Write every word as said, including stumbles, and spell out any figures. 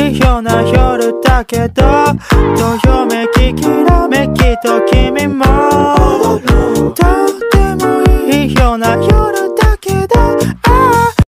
いいような夜だけど、どよめききらめきと君もとってもいいような夜